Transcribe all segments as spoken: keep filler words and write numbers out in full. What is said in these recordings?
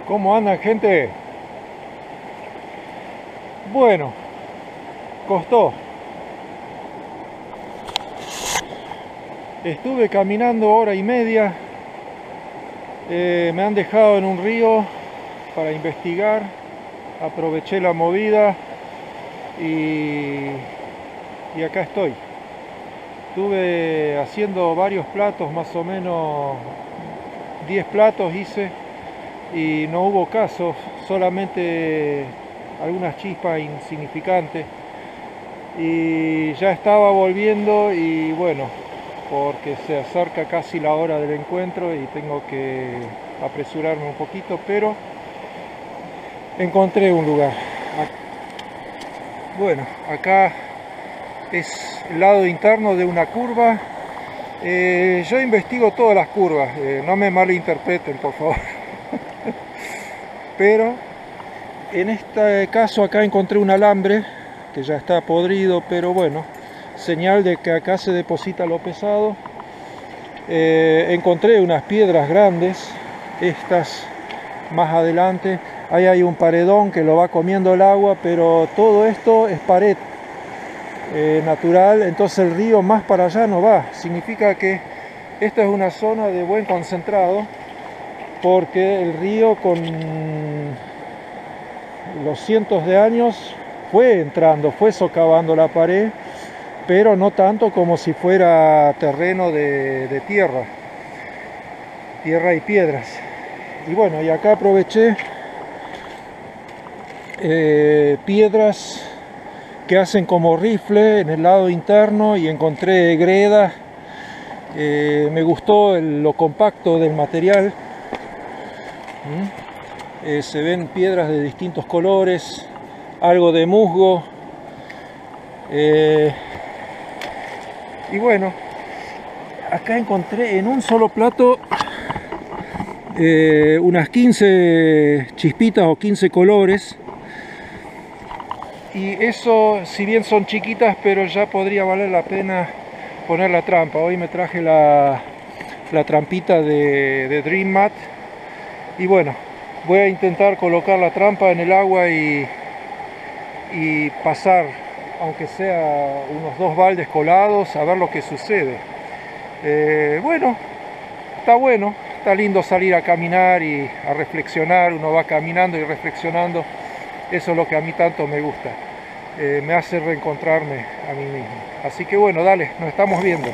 ¿Cómo andan, gente? Bueno, costó. Estuve caminando hora y media. Eh, me han dejado en un río para investigar. Aproveché la movida y, y acá estoy. Estuve haciendo varios platos, más o menos diez platos hice y no hubo casos, solamente algunas chispas insignificantes. Y ya estaba volviendo y bueno, porque se acerca casi la hora del encuentro y tengo que apresurarme un poquito, pero encontré un lugar. Bueno, acá es el lado interno de una curva. Eh, yo investigo todas las curvas, eh, no me malinterpreten, por favor. Pero en este caso acá encontré un alambre que ya está podrido, pero bueno, señal de que acá se deposita lo pesado. Eh, encontré unas piedras grandes, estas más adelante. Ahí hay un paredón que lo va comiendo el agua, pero todo esto es pared eh, natural, entonces el río más para allá no va. Significa que esta es una zona de buen concentrado, porque el río con los cientos de años fue entrando, fue socavando la pared, pero no tanto como si fuera terreno de, de tierra, tierra y piedras. Y bueno, y acá aproveché eh, piedras que hacen como rifle en el lado interno y encontré greda. Eh, me gustó el, lo compacto del material. ¿Mm? Eh, se ven piedras de distintos colores, algo de musgo. Eh, y bueno, acá encontré en un solo plato eh, unas quince chispitas o quince colores. Y eso, si bien son chiquitas, pero ya podría valer la pena poner la trampa. Hoy me traje la, la trampita de, de Dream Mat. Y bueno, voy a intentar colocar la trampa en el agua y, y pasar, aunque sea unos dos baldes colados, a ver lo que sucede. Eh, bueno, está bueno, está lindo salir a caminar y a reflexionar. Uno va caminando y reflexionando. Eso es lo que a mí tanto me gusta. Eh, me hace reencontrarme a mí mismo. Así que bueno, dale, nos estamos viendo.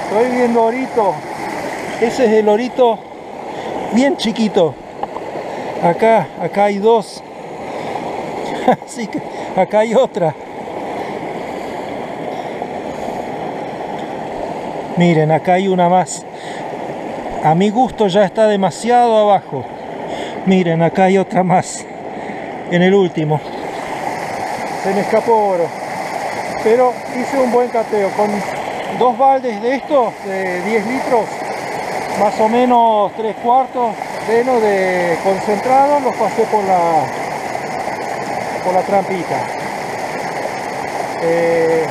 Estoy viendo orito. Ese es el orito bien chiquito. Acá, acá hay dos. Así que acá hay otra. Miren, acá hay una más. A mi gusto ya está demasiado abajo. Miren, acá hay otra más. En el último. Se me escapó oro. Pero hice un buen cateo. Con dos baldes de estos, de diez litros, más o menos tres cuartos llenos de concentrado, los pasé por la, por la trampita. Eh,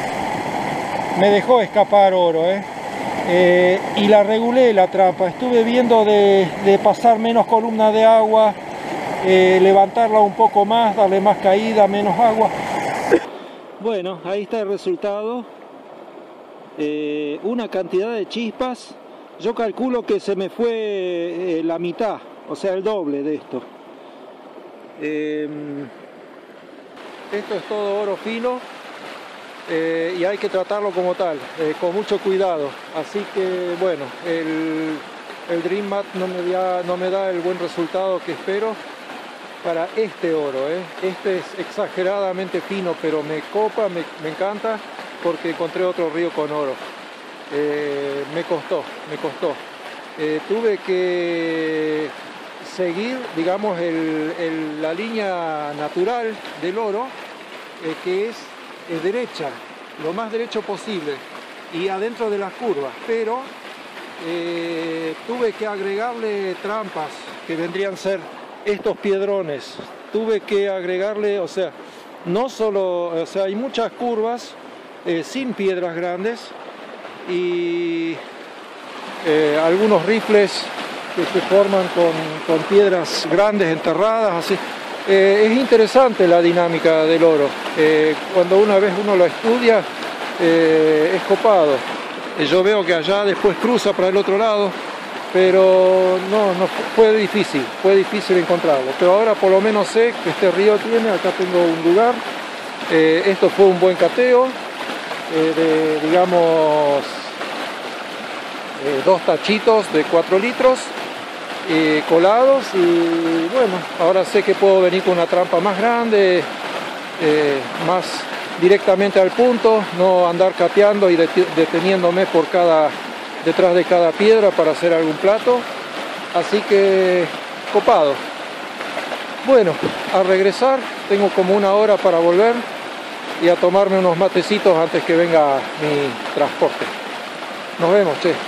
me dejó escapar oro, ¿eh? Eh, y la regulé la trampa. Estuve viendo de, de pasar menos columnas de agua, eh, levantarla un poco más, darle más caída, menos agua. Bueno, ahí está el resultado. Eh, una cantidad de chispas. Yo calculo que se me fue eh, la mitad, o sea, el doble de esto. Eh, esto es todo oro fino. Eh, y hay que tratarlo como tal, eh, con mucho cuidado. Así que bueno, el, el Dream Mat no me, da, no me da el buen resultado que espero para este oro, ¿eh? Este es exageradamente fino, pero me copa, me, me encanta, porque encontré otro río con oro. Eh, me costó, me costó. Eh, tuve que seguir, digamos, el, el, la línea natural del oro, eh, que es es derecha, lo más derecho posible y adentro de las curvas, pero eh, tuve que agregarle trampas que vendrían a ser estos piedrones. Tuve que agregarle, o sea, no solo, o sea, hay muchas curvas eh, sin piedras grandes y eh, algunos rifles que se forman con, con piedras grandes enterradas, así. Eh, es interesante la dinámica del oro. Eh, cuando una vez uno lo estudia, eh, es copado. Eh, yo veo que allá después cruza para el otro lado, pero no, no fue difícil, fue difícil encontrarlo. Pero ahora por lo menos sé que este río tiene, acá tengo un lugar. Eh, esto fue un buen cateo, eh, de, digamos, eh, dos tachitos de cuatro litros. Eh, colados, y bueno, ahora sé que puedo venir con una trampa más grande, eh, más directamente al punto, no andar cateando y deteniéndome por cada, detrás de cada piedra para hacer algún plato. Así que copado. Bueno, a regresar, tengo como una hora para volver y a tomarme unos matecitos antes que venga mi transporte. Nos vemos, che.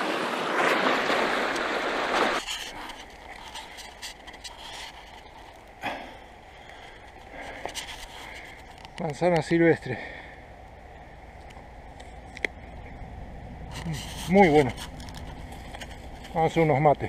Manzana silvestre. Muy bueno. Vamos a hacer unos mates.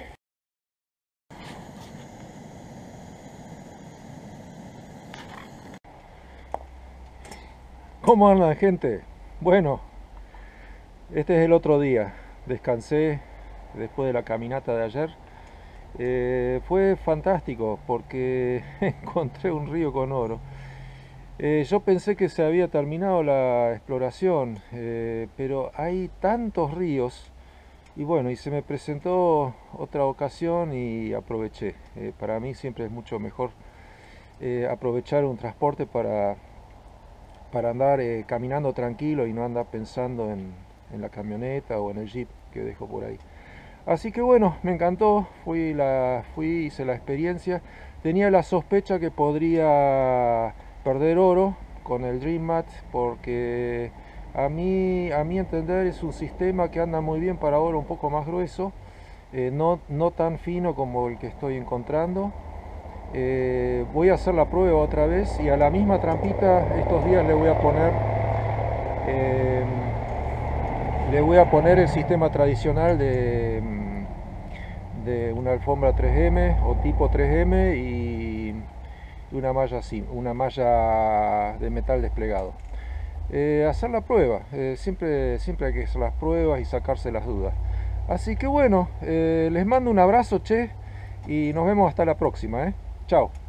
¿Cómo anda, gente? Bueno, este es el otro día. Descansé después de la caminata de ayer. Eh, fue fantástico porque encontré un río con oro. Eh, yo pensé que se había terminado la exploración, eh, pero hay tantos ríos y bueno, y se me presentó otra ocasión y aproveché. Eh, para mí siempre es mucho mejor eh, aprovechar un transporte para, para andar eh, caminando tranquilo y no andar pensando en, en la camioneta o en el jeep que dejo por ahí. Así que bueno, me encantó, fui, la, fui hice la experiencia. Tenía la sospecha que podría perder oro con el Dream Mat, porque a mí, a mi entender, es un sistema que anda muy bien para oro un poco más grueso, eh, no, no tan fino como el que estoy encontrando. Eh, voy a hacer la prueba otra vez y a la misma trampita estos días le voy a poner eh, le voy a poner el sistema tradicional de, de una alfombra tres eme o tipo tres eme y una malla así, una malla de metal desplegado. Eh, hacer la prueba, eh, siempre, siempre hay que hacer las pruebas y sacarse las dudas. Así que bueno, eh, les mando un abrazo, che, y nos vemos hasta la próxima, ¿eh? Chao.